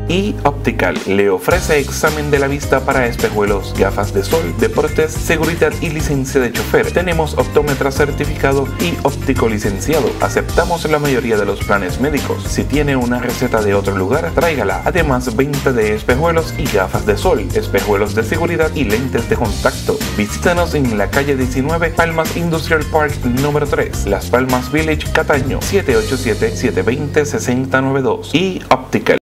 Y Optical le ofrece examen de la vista para espejuelos, gafas de sol, deportes, seguridad y licencia de chofer. Tenemos optómetra certificado y óptico licenciado. Aceptamos la mayoría de los planes médicos. Si tiene una receta de otro lugar, tráigala. Además, venta de espejuelos y gafas de sol, espejuelos de seguridad y lentes de contacto. Visítanos en la calle 19, Palmas Industrial Park número 3, Las Palmas Village, Cataño, 787-720-6092. Y Optical.